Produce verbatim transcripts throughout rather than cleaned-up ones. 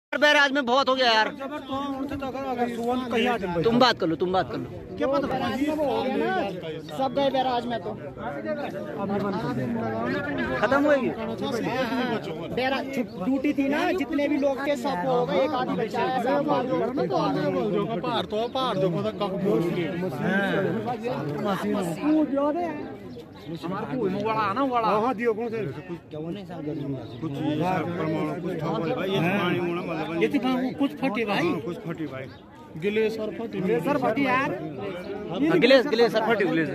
Barrage में बहुत हो गया यार। तुम बात कर लो तुम बात कर लो क्या पता बैराज में वो हो गया ना, सब गए बैराज में तो खत्म होगी। बैराज ड्यूटी थी ना, जितने भी लोग थे सब हो गए, एक आदमी बचा है। कुछ फटी भाई, कुछ फटी भाई, ग्लेसर फटी, ग्लेसर फटी यार, ग्लेस ग्लेसर फटी ग्लेसर।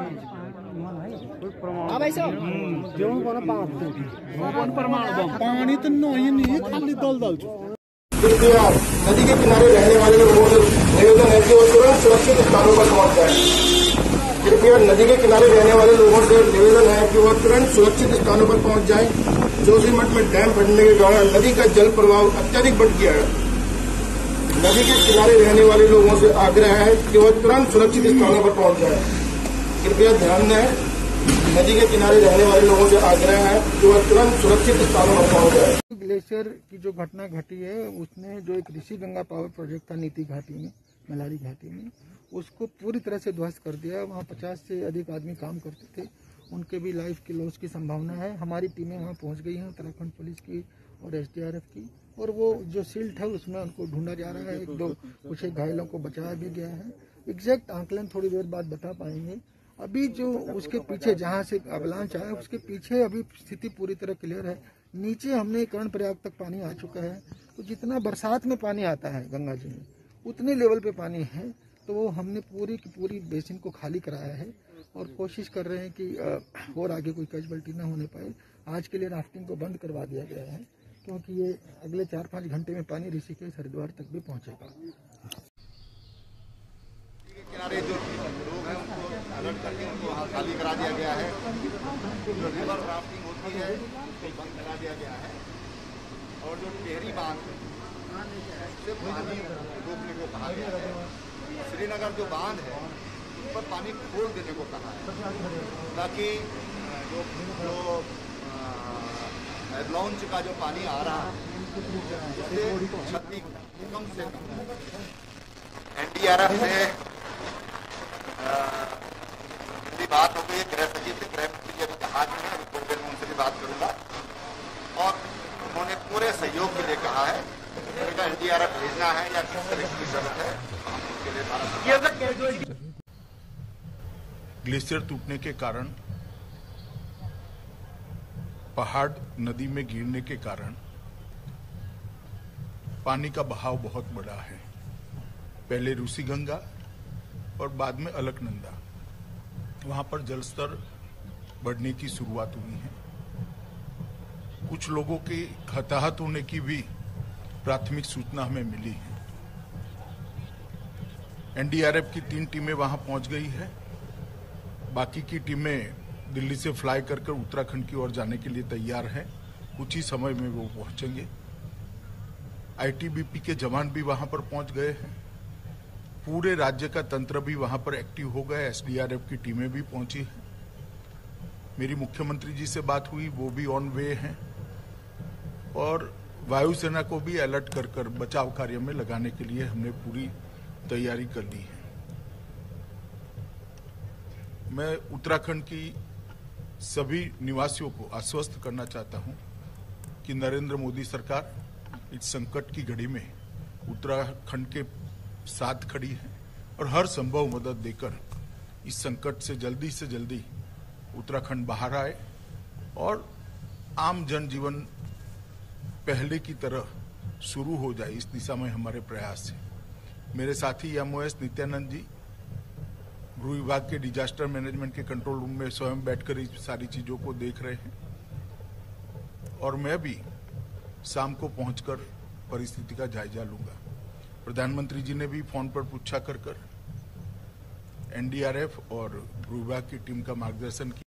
हाँ भाई साहब, पानी तो नहीं नहीं खाली दल दल। नदी के किनारे रहने वाले लोगों से निवेदन है कि वो तुरंत सुरक्षित स्थानों पर पहुंच जाए। कृपया नदी के किनारे रहने वाले लोगों से निवेदन है कि वो तुरंत सुरक्षित स्थानों पर पहुंच जाएं। जोशीमठ में डैम फटने के कारण नदी का जल प्रवाह अत्यधिक बढ़ गया है। नदी के किनारे रहने वाले लोगों से आग्रह है कि वो तुरंत सुरक्षित स्थानों पर पहुंच जाए। कृपया ध्यान दें, नदी के किनारे रहने वाले लोगों से आग्रह है कि वह तुरंत सुरक्षित स्थानों पर पहुंच जाए। ग्लेशियर की जो घटना घटी है, उसने जो एक ऋषि गंगा पावर प्रोजेक्ट था नीति घाटी में, मलारी घाटी में, उसको पूरी तरह से ध्वस्त कर दिया। वहाँ पचास से अधिक आदमी काम करते थे, उनके भी लाइफ की लॉस की संभावना है। हमारी टीमें वहाँ पहुँच गई हैं, उत्तराखंड पुलिस की और एस डी आर एफ की, और वो जो सिल्ट है उसमें उनको ढूंढा जा रहा है। एक दो कुछ एक घायलों को बचाया भी गया है। एग्जैक्ट आंकलन थोड़ी देर बाद बता पाएंगे। अभी जो उसके पीछे जहाँ से अवलांच आया, उसके पीछे अभी स्थिति पूरी तरह क्लियर है। नीचे हमने कर्णप्रयाग तक पानी आ चुका है, तो जितना बरसात में पानी आता है गंगा जी में, उतने लेवल पे पानी है। तो वो हमने पूरी की पूरी बेसिन को खाली कराया है और कोशिश कर रहे हैं कि और आगे कोई कैजुअल्टी ना होने पाए। आज के लिए राफ्टिंग को बंद करवा दिया गया है, क्योंकि ये अगले चार पाँच घंटे में पानी ऋषिकेश हरिद्वार तक भी पहुँचेगा। किनारे जो लोग हैं उनको अलर्ट करके उनको वहाँ खाली करा दिया गया है। जो रिवर राफ्टिंग होती है उसको बंद करा दिया गया है, और जो टेहरी बांध से पानी रोकने को कहा गया है। श्रीनगर जो बांध है उस पर पानी खोल देने को कहा है, ताकि जो जो लॉन्च का जो पानी आ रहा है उससे क्षति कम से कम। एन डी आर एफ से मेरी बात हो गई, गृह सचिव से, गृह मंत्री जी अभी जहाज में है, थोड़ी देर में उनसे भी बात करूंगा। और उन्होंने पूरे सहयोग के लिए कहा है। उनका एन डी आर एफ भेजना है या किस तरह की जरूरत है उसके लिए भारत। ग्लेशियर टूटने के कारण, पहाड़ नदी में गिरने के कारण पानी का बहाव बहुत बड़ा है। पहले ऋषि गंगा और बाद में अलकनंदा, वहां पर जलस्तर बढ़ने की शुरुआत हुई है। कुछ लोगों के हताहत होने की भी प्राथमिक सूचना हमें मिली है। एन डी आर एफ की तीन टीमें वहां पहुंच गई है। बाकी की टीमें दिल्ली से फ्लाई कर कर उत्तराखंड की ओर जाने के लिए तैयार हैं। कुछ ही समय में वो पहुंचेंगे। आई टी बी पी के जवान भी वहां पर पहुंच गए हैं। पूरे राज्य का तंत्र भी वहां पर एक्टिव हो गया। एस डी आर एफ की टीमें भी पहुंची हैं। मेरी मुख्यमंत्री जी से बात हुई, वो भी ऑन वे हैं, और वायुसेना को भी अलर्ट कर कर बचाव कार्य में लगाने के लिए हमने पूरी तैयारी कर ली है। मैं उत्तराखंड की सभी निवासियों को आश्वस्त करना चाहता हूं कि नरेंद्र मोदी सरकार इस संकट की घड़ी में उत्तराखंड के साथ खड़ी है और हर संभव मदद देकर इस संकट से जल्दी से जल्दी उत्तराखंड बाहर आए और आम जनजीवन पहले की तरह शुरू हो जाए। इस दिशा में हमारे प्रयास है। मेरे साथी M O S Nityanand ji गृह विभाग के डिजास्टर मैनेजमेंट के कंट्रोल रूम में स्वयं बैठकर इस सारी चीजों को देख रहे हैं, और मैं भी शाम को पहुंचकर परिस्थिति का जायजा लूंगा। प्रधानमंत्री जी ने भी फोन पर पूछा कर कर एन डी आर एफ और गृह विभाग की टीम का मार्गदर्शन किया।